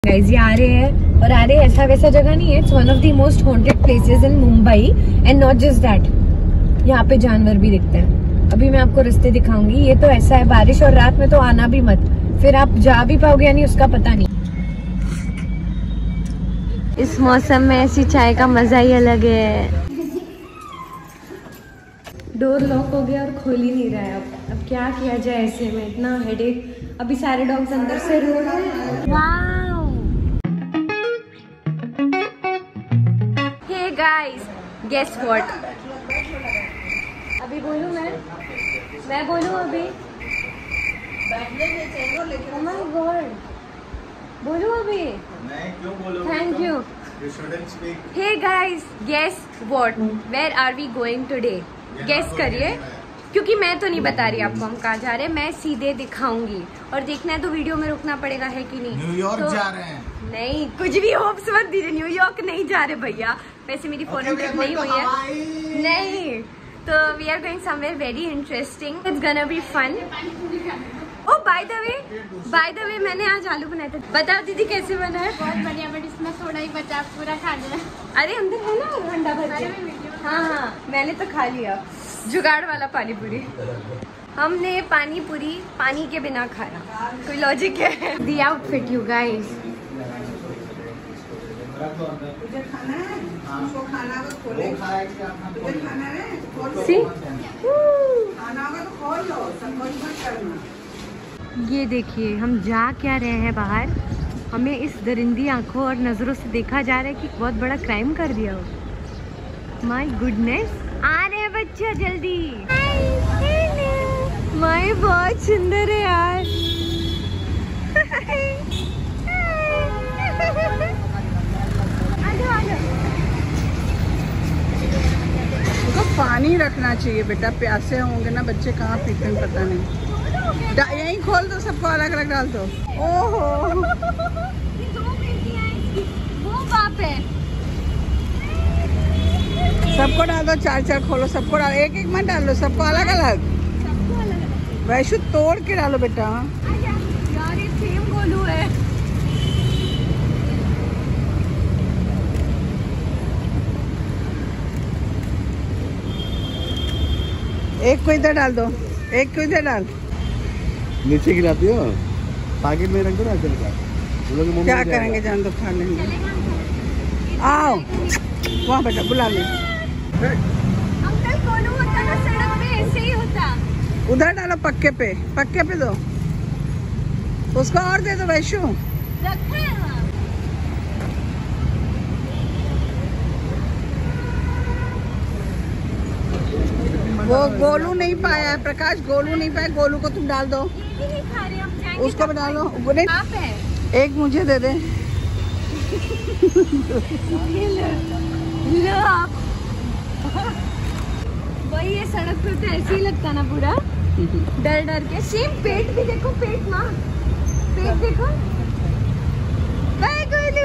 Guys ये आ रहे हैं और आ रहे ऐसा वैसा जगह नहीं है। It's one of the most haunted places in Mumbai and not just that, यहाँ पे जानवर भी दिखते हैं। अभी मैं आपको रास्ते दिखाऊंगी। ये तो ऐसा है, बारिश और रात में तो आना भी मत, फिर आप जा भी पाओगे या नहीं उसका पता नहीं। इस मौसम में ऐसी चाय का मजा ही अलग है। डोर लॉक हो गया और खोल ही नहीं रहा है। अब क्या किया जाए ऐसे में, इतना हेडेक। अभी सारे डॉग्स अंदर से रो रहे हैं। Wow hey guys, guess what? अभी बोलूं मैं बोलूं अभी? ओह माय गॉड, बोलूं अभी? मैं क्यों बोलूं? Thank you. You shouldn't speak. Hey guys, guess what? Where are we going today? Guess करिए, क्योंकि मैं तो नहीं बता रही आपको हम कहाँ जा रहे हैं, मैं सीधे दिखाऊंगी। और देखना है तो वीडियो में रुकना पड़ेगा, है कि नहीं? न्यूयॉर्क तो, जा रहे हैं। नहीं, कुछ भी होप्स मत दीजिए, न्यूयॉर्क नहीं जा रहे भैया। वैसे मेरी फोन नंबर नहीं हुई है। नहीं, तो we are going somewhere very interesting. It's gonna be fun. Oh by the way मैंने आज आलू बनाए थे। बताओ दीदी कैसे बना है? बहुत बढ़िया, बट इसमें सोडा ही बचा, पूरा खा लिया। अरे अंदर है ना ठंडा भर के। हाँ, मैंने तो खा लिया, जुगाड़ वाला पानी पूरी। हमने पानी पूरी पानी के बिना खाया, कोई लॉजिक है? The outfit you guys. ये देखिए हम जा क्या रहे हैं बाहर। हमें इस दरिंदी आंखों और नजरों से देखा जा रहा है कि बहुत बड़ा क्राइम कर दिया हो। माय गुडनेस, आ रहे हैं बच्चा जल्दी। माय बहुत सुंदर है यार। उनको पानी रखना चाहिए बेटा, प्यासे होंगे ना बच्चे, कहाँ पीते हैं पता नहीं। यहीं खोल दो, सबको अलग अलग डाल दो। ओहो वो बाप है। सबको डाल दो, चार चार खोलो, सबको डालो, एक एक मत डालो, सबको अलग अलग। वैसे तोड़ के डालो बेटा। यार ये सेम गोलू है। एक को इधर डाल दो, एक को इधर डाल। नीचे गिराती हो, पैकेट में रख दो ना। क्या करेंगे जान दो, खा लेंगे। आओ वहाँ बेटा, बुला ले। अंकल गोलू होता ना सड़क पे, ऐसे ही होता। उधर डालो, पक्के पे दो, उसको और दे दो वैशु। रखा है वहाँ। वो गोलू नहीं पाया है, प्रकाश गोलू नहीं पाया, गोलू को तुम डाल दो। ये नहीं खा रहे, हम जाएंगे उसको भी डालो। आप है। एक मुझे दे दे। लो आप। वही ये सड़क पे तो ऐसे ही लगता ना पूरा, डर डर के। सेम पेट भी देखो, पेट माँ, पेट देखो। बाय गोलू।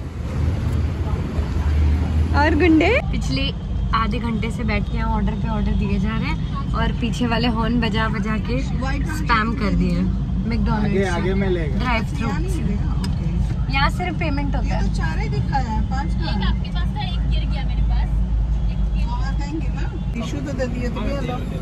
और गुंडे पिछले आधे घंटे से बैठ के यहाँ ऑर्डर पे ऑर्डर दिए जा रहे हैं और पीछे वाले हॉर्न बजा बजा के स्पैम कर दिए। मैकडॉनल्ड्स आगे में लेगा ड्राइव थ्रू। यहाँ सिर्फ पेमेंट होता है। चार ही दिखाया है, 5 का। एक आपके पास था, एक गिर गया मेरे पास। टिश्यू तो दे दिए तुम्हें।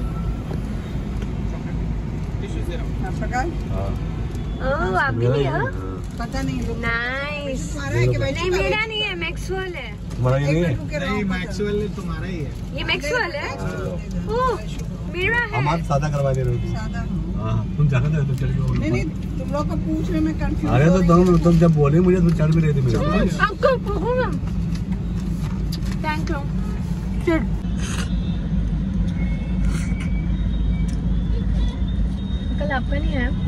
ओह आप भी लिया? पता नहीं नाइस। नहीं नहीं मेरा नहीं है, मैक्सवेल है। तुम्हारा ये नहीं है? नहीं, मैक्सवेल तुम्हारा ही है। ये मैक्सवेल है? ओह मेरा है। हम आज सादा करवा दे रहे हो। सादा। हाँ, तुम जाकर दे, तुम चढ़ के। नहीं तुम लोग को पूछ रहे, मैं कंफ्यूज। अरे तो तुम जब बोले मुझे तुम चढ़ भी रहे थे मेरे को। आपको पूछूंगा। Thank you. कल आपका नहीं है?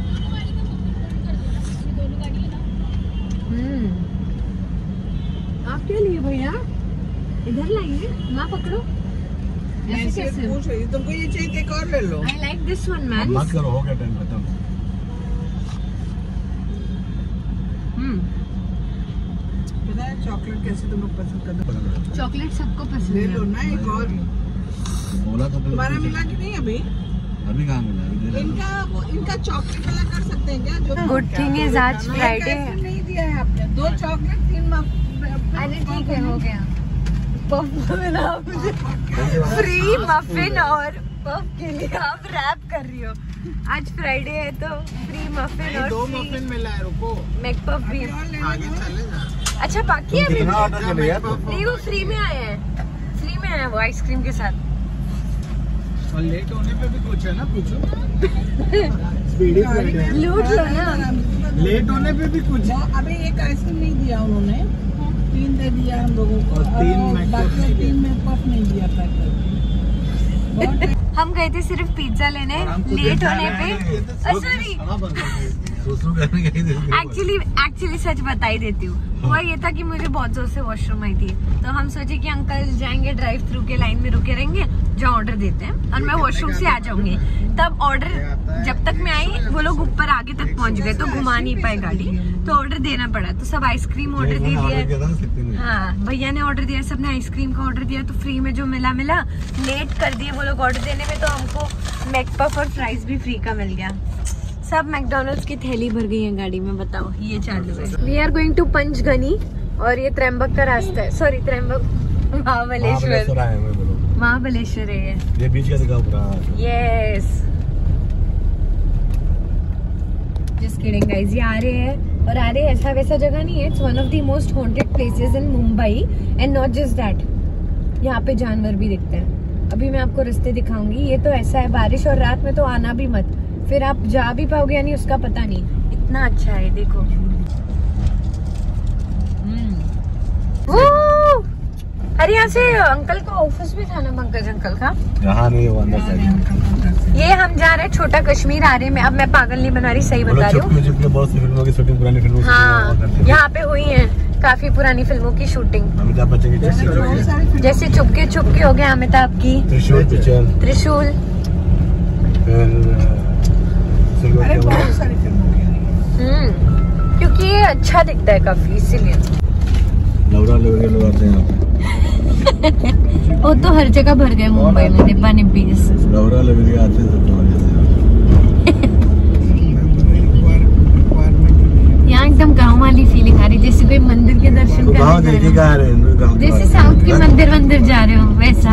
आप क्या लिए भैया? इधर लाइए, वहाँ पकड़ो। ऐसे कैसे पूछ रही? तुमको ये चाहिए, एक और ले लो। I like this one, man. बात करो, हो गया टाइम खत्म। पता है चॉकलेट कैसे तुम लोग पसंद करते हो? चॉकलेट सबको पसंद ले है। लो ना एक और। बोला तो तुम्हारा मिला कि नहीं अभी? अभी कहाँ मिला? इनका चॉकलेट वाला कर सकते हैं क्या? गुड थिंग इज आज फ्राइडे है। नहीं दिया है आपने। चॉकलेट 3 अरे ठीक है, हो गया। पफ मिला मुझे, फ्री मफिन और पफ के लिए आप रैप कर रही हो। आज फ्राइडे है तो फ्री मफिन और 2 मफिन मिला है, रुको मैक पफ भी। आगे चले ना। अच्छा बाकी है अभी? ऑर्डर कर लिया तो नहीं वो फ्री में आया है, फ्री में आया वो आइसक्रीम के साथ। और लेट होने पे भी कुछ है ना, पूछो। स्पीडी लूट लो ना। लेट होने पे भी कुछ है। अभी एक आइसक्रीम नहीं दिया उन्होंने, 3 दे दिया हम लोगों को, और 3 मैक पफ बाकी 3 में पफ नहीं दिया पैक करके। हम गए थे सिर्फ पिज्जा लेने, लेट होने पे। सॉरी, एक्चुअली सच बता ही देती हूँ। हुआ ये था कि मुझे बहुत जोर से वॉशरूम आई थी, तो हम सोचे कि अंकल जाएंगे ड्राइव थ्रू के लाइन में रुके रहेंगे, जो ऑर्डर देते हैं, और मैं वॉशरूम से आ जाऊंगी। तब ऑर्डर जब तक मैं आई वो लोग ऊपर आगे तक पहुंच गए, तो घुमा नहीं पाए गाड़ी, तो ऑर्डर देना पड़ा। तो सब आइसक्रीम ऑर्डर दे दिया। हाँ, भैया ने ऑर्डर दिया, सबने आइसक्रीम का ऑर्डर दिया, तो फ्री में जो मिला लेट कर दिए वो लोग ऑर्डर देने में, तो हमको मैकपफ और फ्राइज भी फ्री का मिल गया। सब मैकडॉनल्ड्स की थैली भर गई है गाड़ी में, बताओ। ये चालू है। We are going to Panchgani, और ये त्र्यंबक का रास्ता है, सॉरी त्र्यंबक, महाबलेश्वर है ये बीच का दिखाओ पूरा। यस, जस्ट किडिंग गाइस, ये आ रहे हैं, और आ रहे ऐसा वैसा जगह नहीं है। It's one of the most haunted places in Mumbai, and not just that, यहाँ पे जानवर भी दिखते हैं। अभी मैं आपको रास्ते दिखाऊंगी। ये तो ऐसा है, बारिश और रात में तो आना भी मत, फिर आप जा भी पाओगे या नहीं उसका पता नहीं। इतना अच्छा है, देखो। अरे यहाँ से अंकल का ऑफिस भी था ना, पंकज अंकल का। यहाँ नहीं, वो अंदर साइड। ये हम जा रहे हैं छोटा कश्मीर आ रहे हैं। अब मैं पागल नहीं बना रही, सही बता रही हूँ। बहुत सी फिल्मों की शूटिंग, पुरानी फिल्मों की। हाँ, यहाँ पे हुई है काफी पुरानी फिल्मों की शूटिंग, अमिताभ बच्चन की जैसे चुपके हो गया अमिताभ की, त्रिशूल पिक्चर, त्रिशूल, अरे बहुत सारी फिल्मों की। क्योंकि ये अच्छा दिखता है काफी, इसीलिए। लवरा लवरे लोग आते हैं यहाँ पे। वो तो हर जगह भर गए मुंबई में, डिब्बा निब्बी जैसे। लवरा लवरे आते हैं यहाँ एकदम गाँव वाली फीलिंग आ रही, जैसे कोई मंदिर के दर्शन करने जा रहे हो, जैसे साउथ के मंदिर जा रहे हो वैसा।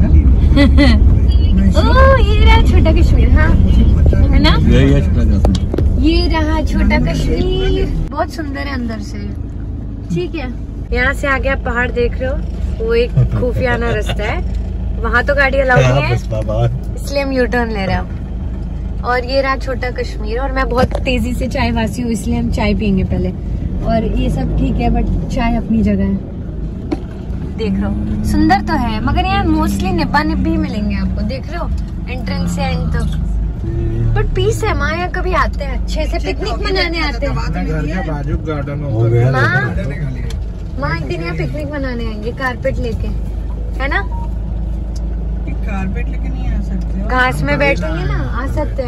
ओह, ये रहा छोटा कश्मीर। हाँ, है ना, यही है छोटा कश्मीर। ये रहा छोटा कश्मीर, बहुत सुंदर है अंदर से। ठीक है, यहाँ से आगे आप पहाड़ देख रहे हो, वो एक खुफियाना रास्ता है, वहाँ तो गाड़ी अलाउड नहीं है, इसलिए हम यू टर्न ले रहे हैं। और ये रहा छोटा कश्मीर, और मैं बहुत तेजी से चाय वासी हूँ, इसलिए हम चाय पियेंगे पहले। और ये सब ठीक है, बट चाय अपनी जगह है। देख रहे हो, सुंदर तो है, मगर यहाँ मोस्टली निब्बा निब्बी मिलेंगे आपको। देख रहे हो, एंट्रेंस से एंड तक, बट पीस है। माँ यहाँ कभी आते हैं, अच्छे से पिकनिक मनाने आते हैं। माँ एक दिन यहाँ पिकनिक मनाने आएंगे, कारपेट लेके, है ना? कारपेट लेके नहीं आ सकते, घास में बैठेंगे ना, आ सकते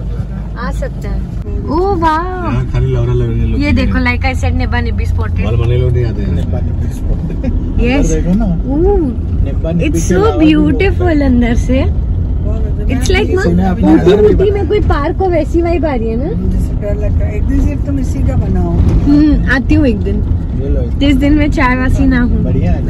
हैं। ओ वाह, खाली लवरा लवरे लोग। ये देखो, लाइक आई सेड, निब्बा निब्बी स्पॉटेड। मलमले लोग नहीं आते हैं। यस, इट्स सो ब्यूटीफुल अंदर से। इट्स लाइक ऊटी में कोई पार्क हो, वैसी वाइब आ रही है ना। डर लगता है। एक दिन सिर्फ तुम इसी का बनाओ। आती हूँ एक दिन, जिस दिन मैं चाय वासी ना हूँ।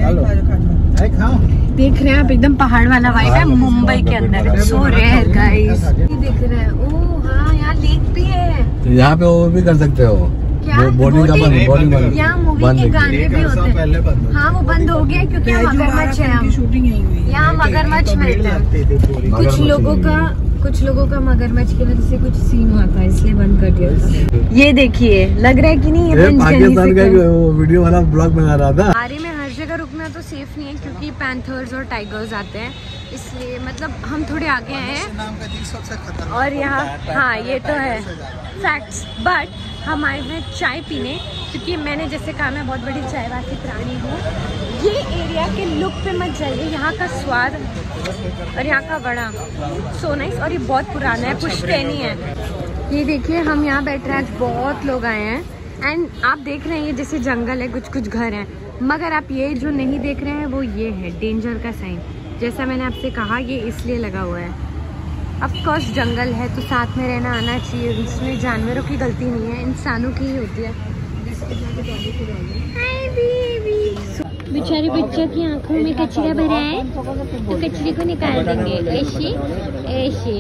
देख रहे हैं आप, एकदम पहाड़ वाला वाइब है मुंबई के अंदर। सो रेयर गाइस, देख रहे हैं। ओह हाँ, यहाँ लेक भी है, तो यहाँ पे वो भी कर सकते हो। बोटिंग यहाँ मूवी के गाने भी होते हैं। हाँ, वो बंद हो गया क्योंकि यहाँ मगरमच्छ है। शूटिंग यही हुई। यहाँ मगरमच्छ मिलता है। कुछ लोगों का मगरमच्छ की वजह से कुछ सीन हुआ था, इसलिए बंद कर दिया था। ये देखिए, लग रहा है कि नहीं, ये पाकिस्तान का वीडियो वाला ब्लॉग बना रहा था। बारी में हर जगह रुकना तो सेफ नहीं है, क्योंकि पैंथर्स और टाइगर्स आते हैं, इसलिए मतलब हम थोड़े आगे हैं। और यहाँ, हाँ ये तो है फैक्ट्स, बट हम आए हैं चाय पीने, क्योंकि मैंने जैसे कहा मैं बहुत बड़ी चाय वासी प्राणी हूँ। ये एरिया के लुक पे मत जाइए, यहाँ का स्वाद और यहाँ का वड़ा सो नाइस, और ये बहुत पुराना है, पुश्तैनी है। ये देखिए, हम यहाँ बैठ रहे हैं, आज बहुत लोग आए हैं, एंड आप देख रहे हैं ये जैसे जंगल है, कुछ कुछ घर हैं, मगर आप ये जो नहीं देख रहे हैं वो ये है डेंजर का साइन। जैसा मैंने आपसे कहा, ये इसलिए लगा हुआ है। ऑफ कोर्स जंगल है तो साथ में रहना आना चाहिए, इसमें जानवरों की गलती नहीं है, इंसानों की ही होती है। Hi baby. बेचारे बच्चे की आंखों में कचरा भरा है तो कचरे को निकाल देंगे। ऐसे ऐसे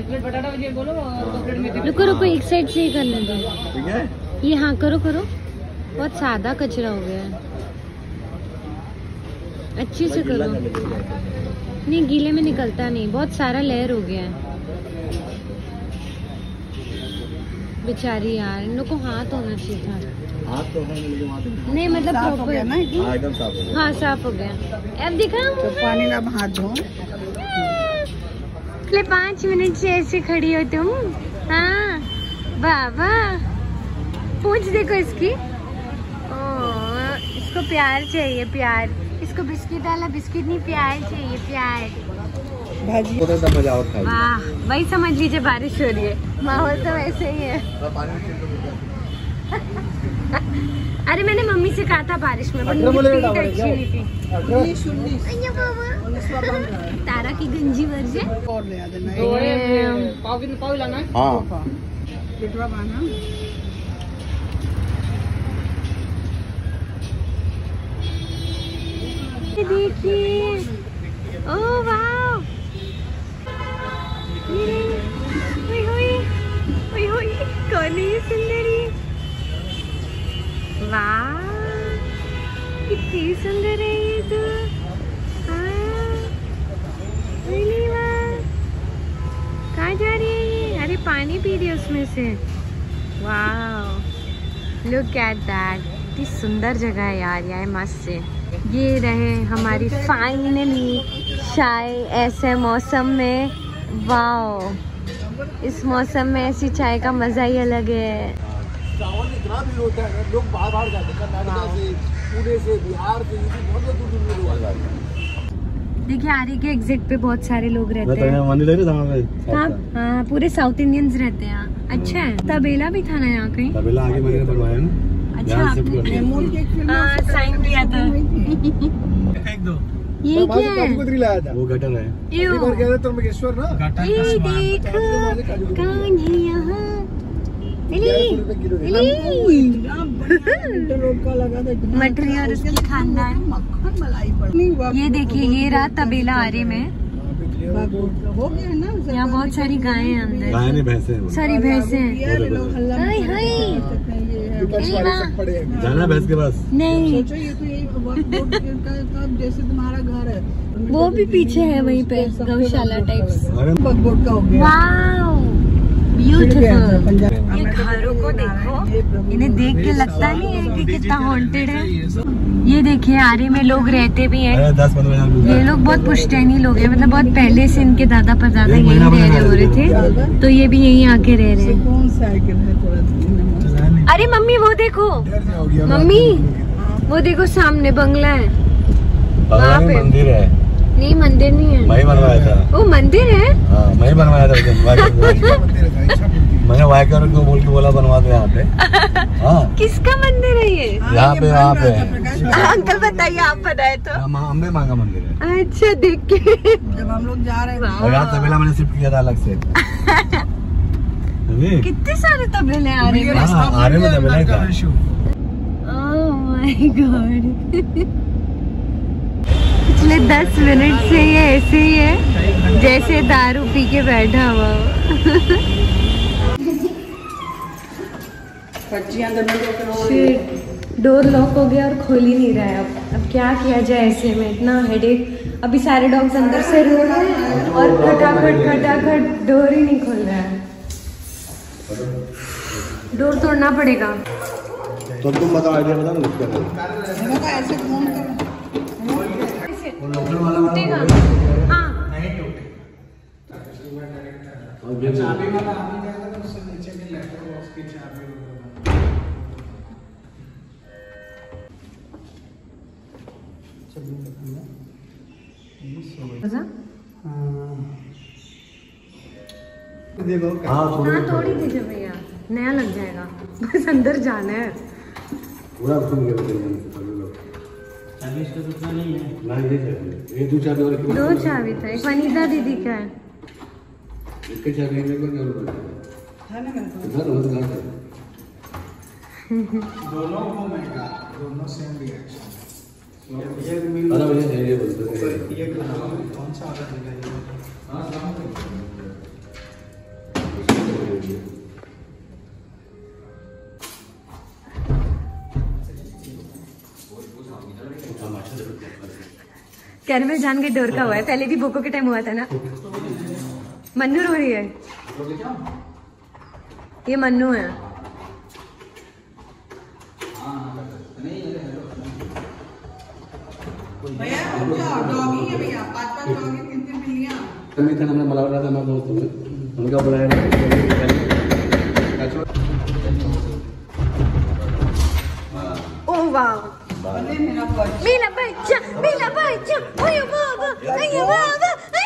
रुको रुको, एक साइड से ही करने दो। ठीक है, ये हाँ करो करो। बहुत सादा कचरा हो गया है, अच्छे से करो। नहीं गीले में निकलता नहीं, बहुत सारा लेयर हो गया है। बेचारी यार, इन लोग को हाथ होना चाहिए था। हाथ तो है नहीं मतलब साफ हो गया ना प्रॉपर। हाँ, एकदम साफ हो गया। हाँ साफ हो गया। अब दिखा तो पानी ला हाथ धो। 5 मिनट से ऐसे खड़ी हो तुम। हाँ बाबा, पूछ देखो इसकी। ओ, इसको प्यार चाहिए, प्यार। इसको बिस्किट डाला, बिस्किट नहीं, प्यार चाहिए, प्यार। भाजी तो तब मजा और खाई। वाह, वही समझ लीजिए बारिश हो रही है। माहौल तो वैसे ही है। अरे मैंने मम्मी से कहा था बारिश में, पर नींद अच्छी नहीं थी। 19 तारा की गंजी वर्जन और ले आ देना। हाँ, पिटवा बाना। देखिए, ओह वाह, कौन है ये सुंदरी? वाह कितनी सुंदर है ये तो। कहाँ जा रही है ये? अरे पानी पी रही है उसमें से। वाह, लुक एट दैट, कितनी सुंदर जगह है यार, यार मस्त से। ये रहे हमारी फाइनली चाय ऐसे मौसम में। वाओ, इस मौसम में ऐसी चाय का मजा ही अलग है। सावन इतना भीड़ होता है ना, लोग बाहर बाहर जाते हैं, कर्नाटक से, पुणे से, बिहार से, बहुत दूर दूर लोग आ जाते हैं। देखिए आरे के एग्जिट पे बहुत सारे लोग रहते हैं। मंदिर है हाँ हाँ, पूरे साउथ इंडियंस रहते हैं यहाँ। अच्छा है, तबेला भी था ना यहाँ कहीं? तबेला आगे मैंने बनवाया ना। अच्छा, आपने हाँ साइन किया था। एक दो ये क्या है? लाया था, वो गटर है। यूं। बार गया था त्र्यंबकेश्वर ना, ये देखो कौन है यहाँ? रोड का लगा था इतना मटरी और उसकी खानदान। मक्खन मलाई पड़। ये देखिए, ये रहा तबेला आरे में। हो गया ना, यहाँ बहुत सारी गायें हैं अंदर, गाय नहीं भैंसे हैं वो। सारी भैंसें हैं। यार लोग हल्ला हाय हाय। विपक्ष वाले सब खड़े हैं। जाना भैंस के पास। नहीं, सोचो ये तो यही वर्क बोर्ड का जैसे तुम्हारा घर है, वो भी पीछे है वहीं पे, गौशाला टाइप्स। अरे वर्क बोर्ड का हो गया। Wow beautiful. पंजाब ये घरों को देखो, इन्हें देख के लगता नहीं है कि कितना हॉन्टेड है। ये देखिए आरे में लोग रहते भी हैं। 10-15 ये लोग बहुत पुश्तैनी लोग हैं, मतलब बहुत पहले से इनके दादा परदादा यहीं रह रहे हो रहे थे, तो ये भी यहीं आके रह रहे हैं। कौन साइकिल है थोड़ा? अरे मम्मी वो देखो, मम्मी वो देखो सामने बंगला है। वहाँ पे मंदिर है। नहीं मंदिर नहीं है, मैं ही बनवाया था। वो मंदिर है। हाँ, मैं ही बनवाया था। मैंने वाइकर को बोल के बोला बनवा दो यहाँ पे। हाँ, किसका मंदिर है ये? यहाँ पे अंकल बताइए, आप बताए तो। अम्बे मांगा मंदिर है। अच्छा देख के जब हम लोग जा रहे थे और यहाँ तबेला मैंने शिफ्ट किया था अलग से। कितने सारे तबेले आ रहे हैं। हाँ, आरे में तबेला ही था। ओह माय गॉड, पिछले 10 मिनट से ये ऐसे ही है जैसे दारू पी के बैठा हुआ हो। डोर लॉक हो गया और खोल ही नहीं रहा है। अब क्या किया जाए ऐसे में, इतना हेडेक। अभी सारे डॉग्स अंदर से रो रहे हैं और खटाखट डोर ही नहीं खोल रहा है। डोर तोड़ना पड़ेगा। तो तुम बताओ, आइडिया बताओ ना। ऐसे घूम कर टूटेगा। हाँ चाबी वाला आदमी जाएगा तो उससे नीचे के लैपटॉप और उसकी चाबी देखो। हाँ, हाँ तोड़ ही दीजिए भैया, नया लग जाएगा। बस अंदर जाना है। पूरा खुल गया। चाबी इसका दुकान नहीं है। ये दो चाबी और 2 चाबी था, एक वनीता दीदी का है। इसके चाबी मेरे को क्या होगा? है ना, इधर हो तो दोनों को महंगा, दोनों सेम रिएक्शन। ये कौन सा ऑर्डर दिखाइए? कैरमल जान के डोर का हुआ है, पहले भी बोको के टाइम हुआ था ना। मन्नू रो रही है, ये मन्नू है। भैया डॉगी है भैया, 5-5 डॉगी, 3-3 बिल्लियां। हमने मला रहा था मैं दोस्तों में उनका बुलाया ओह वाह, मेरा बच्चा, मेरा बच्चा, मेरा बच्चा, ओए बाबा, ओए बाबा,